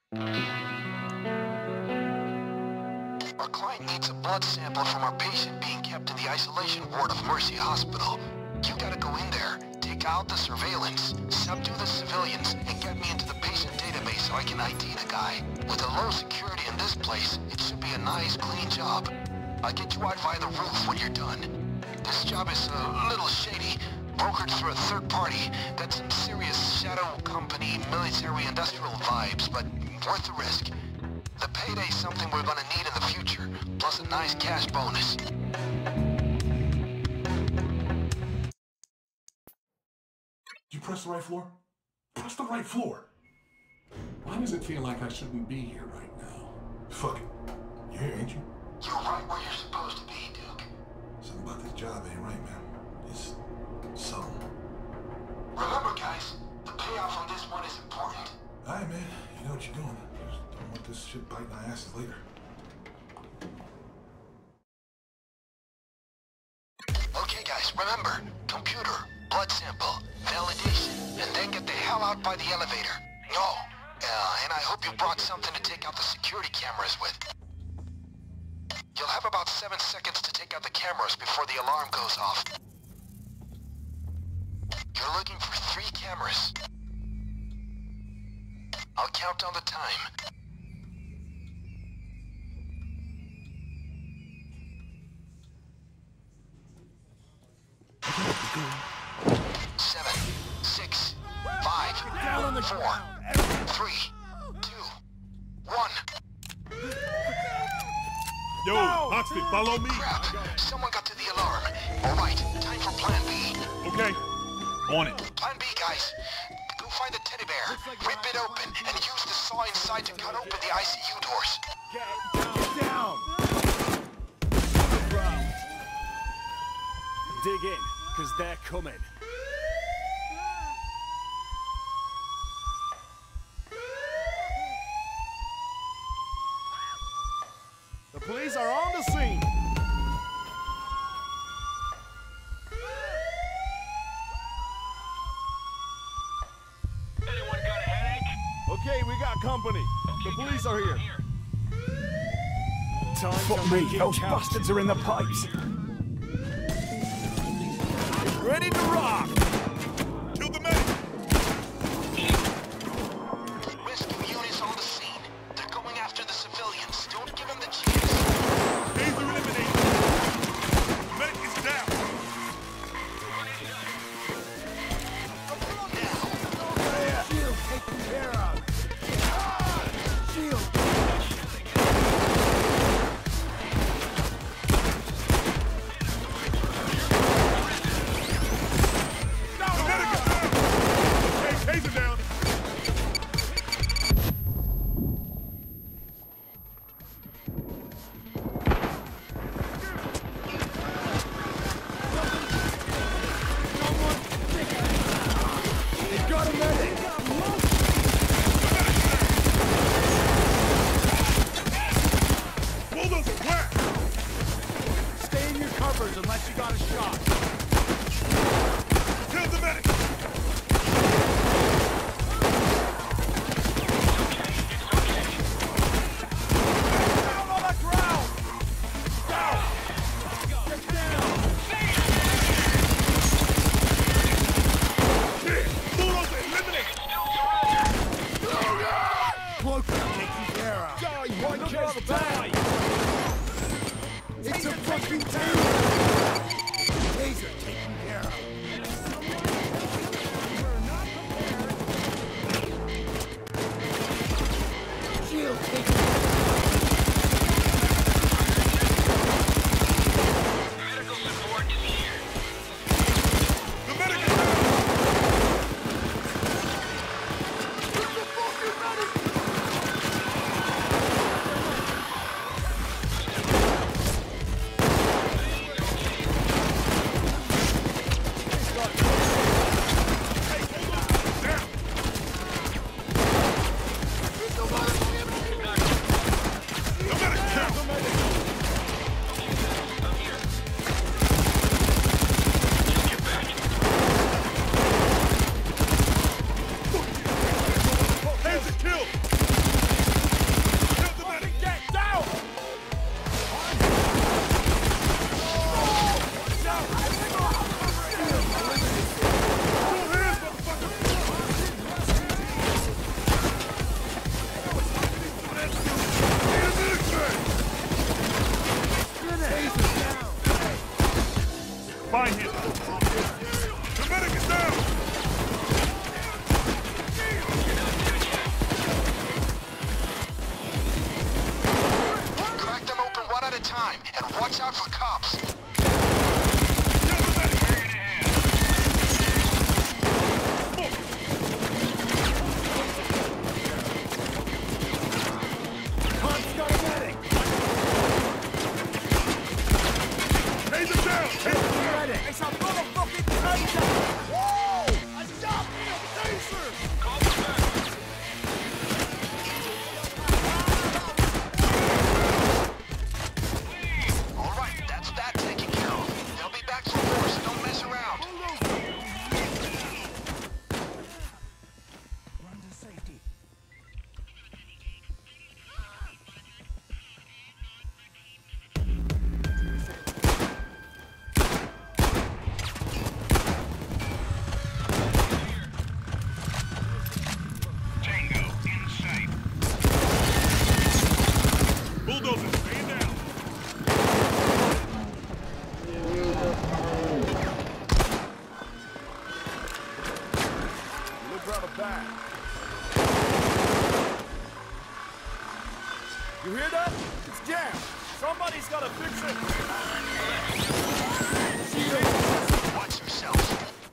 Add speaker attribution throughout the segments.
Speaker 1: Our client needs a blood sample from our patient being kept in the isolation ward of Mercy Hospital. You gotta go in there, take out the surveillance, subdue the civilians, and get me into the patient database so I can ID the guy. With the low security in this place, it should be a nice, clean job. I'll get you out via the roof when you're done. This job is a little shady, brokered through a third party. Got some serious shadow company, military-industrial vibes, but worth the risk. The payday's something we're gonna need in the future, plus a nice cash bonus.
Speaker 2: Did you press the right floor? Press the right floor! Why does it feel like I shouldn't be here right now? Fuck it. You're here, ain't you?
Speaker 1: You're right where you're supposed to be, Duke.
Speaker 2: Something about this job ain't right, man. It's something.
Speaker 1: Remember, guys, the payoff on this one is important.
Speaker 2: Alright, man. You know what you're doing. Just don't want this shit biting our asses later.
Speaker 1: Okay, guys, remember, computer, blood sample, validation, and then get the hell out by the elevator. No. And I hope you brought something to take out the security cameras with. You'll have about 7 seconds to take out the cameras before the alarm goes off. You're looking for 3 cameras. I'll count down the time. 7, 6, 5, 4, 3, 2, 1.
Speaker 3: Yo, Hoxton, follow me.
Speaker 1: Crap, someone got to the alarm. All right, time for Plan B.
Speaker 3: Okay, on it.
Speaker 1: Plan B, guys. Go find the teddy bear, rip it open, and use the saw inside to cut open the ICU doors.
Speaker 4: Get down! Dig in, because they're coming. The police are on the scene!
Speaker 5: Anyone got a headache?
Speaker 4: Okay, we got company. The police are here. Time
Speaker 6: Fuck
Speaker 4: to
Speaker 6: me,
Speaker 4: make it
Speaker 6: those
Speaker 4: count.
Speaker 6: bastards are in the pipes.
Speaker 4: Ready to rock!
Speaker 3: Kill the medic.
Speaker 1: Rescue units on the scene. They're going after the civilians. Don't give them the chance.
Speaker 3: Taser eliminated. Medic is down.
Speaker 4: Shield taken care of. Shield.
Speaker 3: The medic is down. Okay, taser down.
Speaker 4: They got a medic.
Speaker 3: Bulldozer, where?
Speaker 4: Stay in your covers unless you got a shot.
Speaker 3: Kill the medic.
Speaker 4: Down on the ground! Down! Get down!
Speaker 3: Bulldozer eliminated.
Speaker 4: Cloak taken care of. Die, one kill die! It's a fucking taser! Taser taken care of. Shield taken care of.
Speaker 5: Medical support is here.
Speaker 3: The medic is down. Find him. The medic is down.
Speaker 1: Crack them open one at a time, and watch out for cops.
Speaker 4: You hear that? It's jammed. Somebody's got to fix it.
Speaker 1: Watch yourself.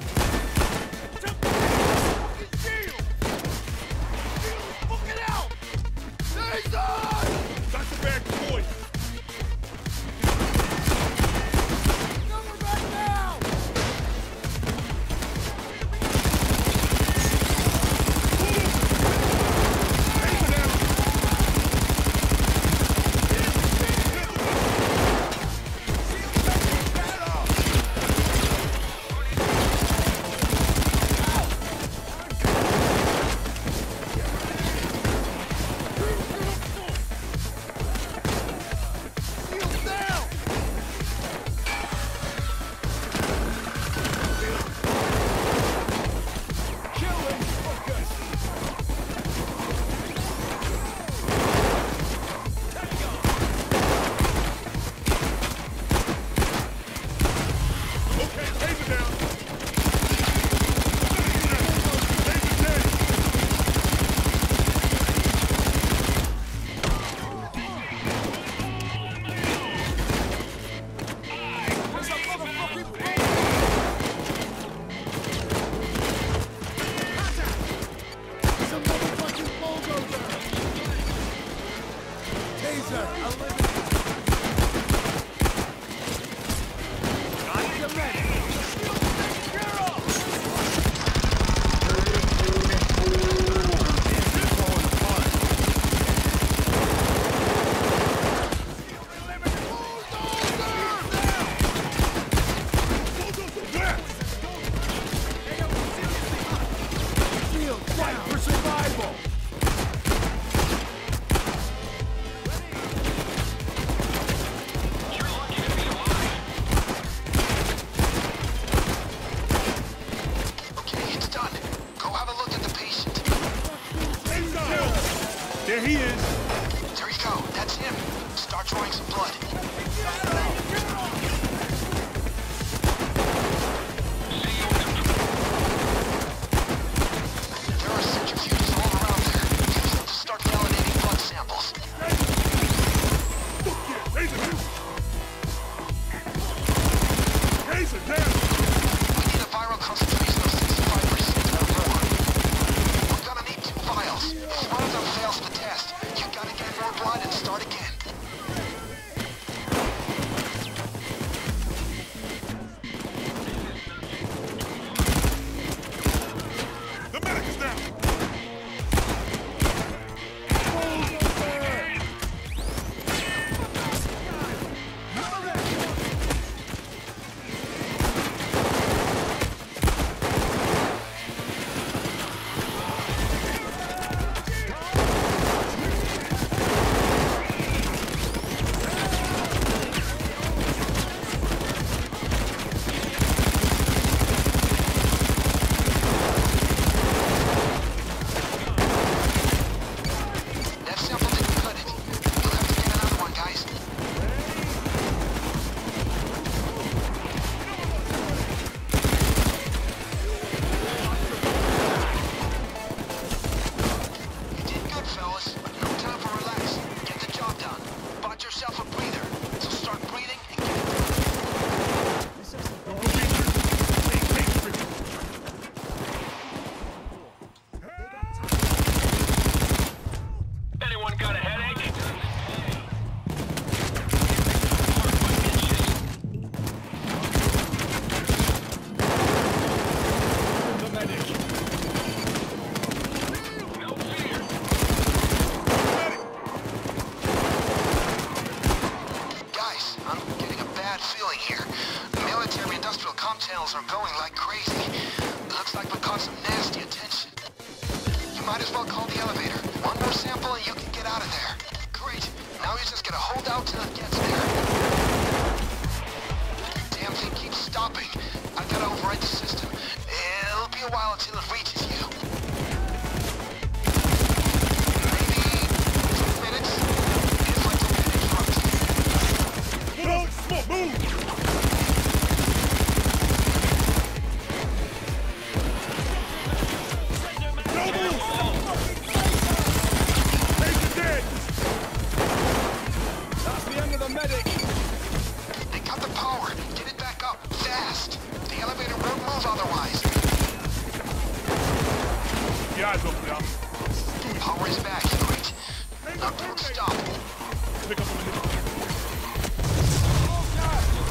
Speaker 4: Look it out! Jason!
Speaker 3: That's a bad boy.
Speaker 4: Cover back now!
Speaker 3: There he is.
Speaker 1: There you go. That's him. Start drawing some blood. There are centrifuges all around there. Use them to start validating blood samples.
Speaker 3: Jason, down.
Speaker 1: We need a viral concentration of 65% or more. We're gonna need 2 vials. If one of them fails the test, you bad feeling here. Military-industrial comm channels are going like crazy. Looks like we caught some nasty attention. You might as well call the elevator. One more sample and you can get out of there. Great. Now you just gotta hold out till it gets there. Damn thing keeps stopping. I've gotta override the system. It'll be a while until it reaches you. Maybe 2 minutes, if I don't get interrupted.
Speaker 3: Don't smoke! Move! Don't move! Patient dead!
Speaker 4: That's the end of the medic.
Speaker 1: They cut the power. Get it back up, fast. The elevator won't move otherwise.
Speaker 3: The eyes open now.
Speaker 1: Power is back, great. Now don't stop.
Speaker 3: Pick up on the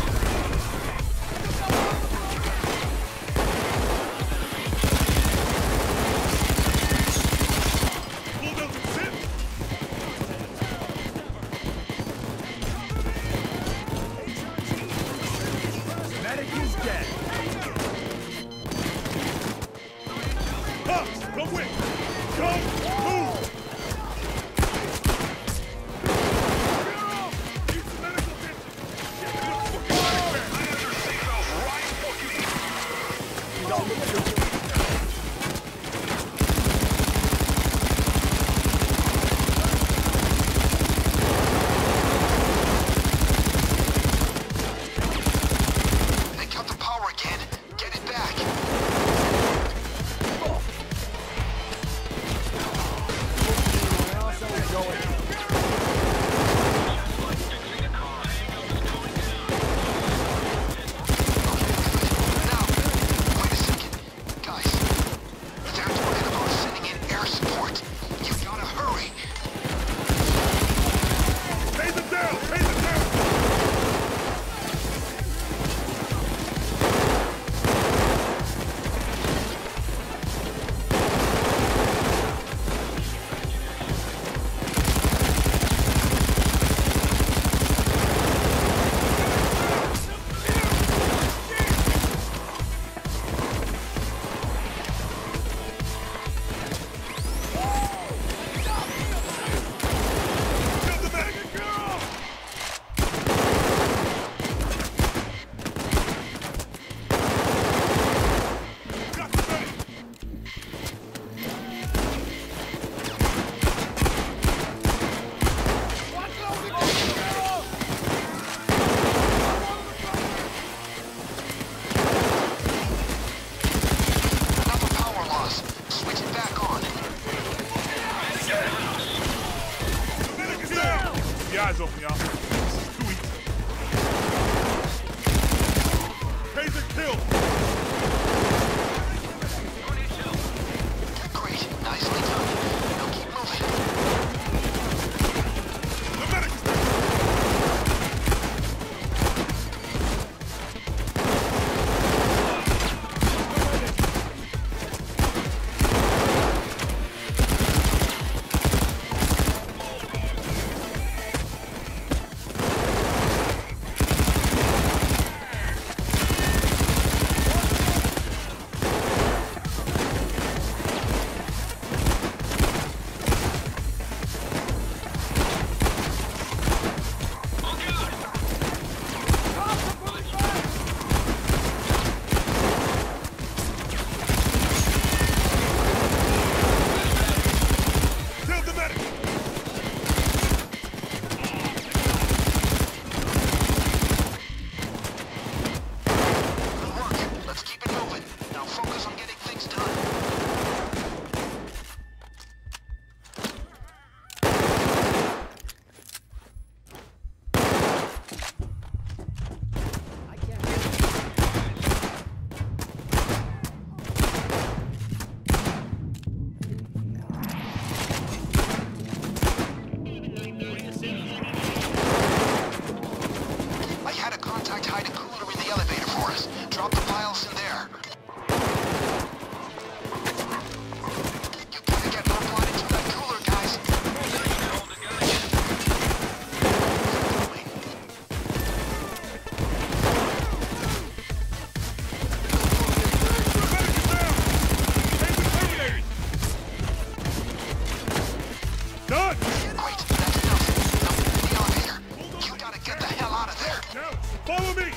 Speaker 3: Follow me!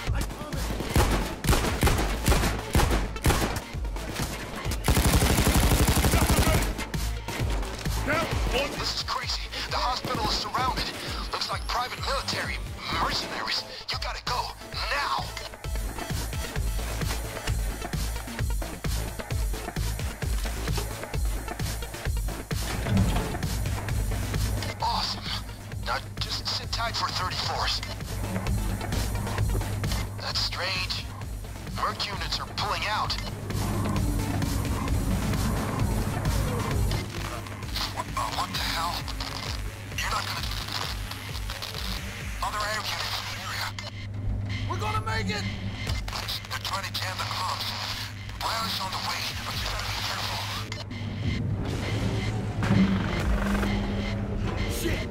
Speaker 3: Down! On
Speaker 1: This is crazy. The hospital is surrounded. Looks like private military. Mercenaries. You gotta go. Now! Awesome. Now just sit tight for 34s. That's strange. Merc units are pulling out. What the hell? You're not gonna... Other air units in the area.
Speaker 4: We're gonna make it!
Speaker 1: They're trying to jam the comms. Wireless on the way, but you gotta be careful.
Speaker 4: Shit!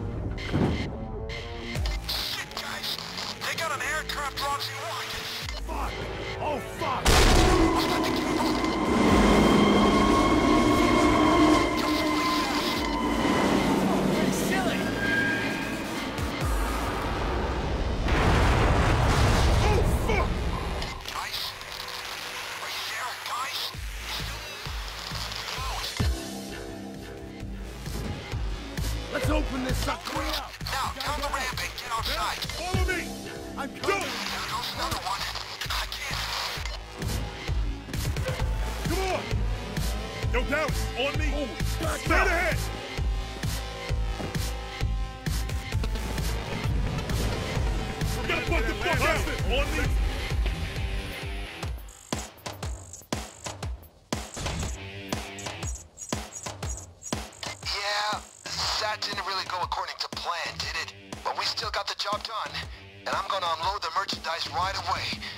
Speaker 1: Shit, guys. They got an aircraft launching rockets.
Speaker 4: Fuck! Oh, fuck!
Speaker 1: I've got the cable. You're falling fast.
Speaker 4: Pretty silly!
Speaker 3: Oh, fuck!
Speaker 1: Guys? Are you there, guys?
Speaker 4: Let's open this sucker up!
Speaker 1: Now, turn the ramp and get outside.
Speaker 3: Follow me!
Speaker 4: I'm
Speaker 3: Go!
Speaker 4: coming!
Speaker 1: There goes another one. I can't.
Speaker 3: Come on! Yo, Dallas, on me!
Speaker 4: back
Speaker 3: Stay
Speaker 4: up.
Speaker 3: ahead! Get the fuck out! On me!
Speaker 1: Yeah, that didn't really go according to plan, did it? But we still got the job done. And I'm gonna unload the merchandise right away.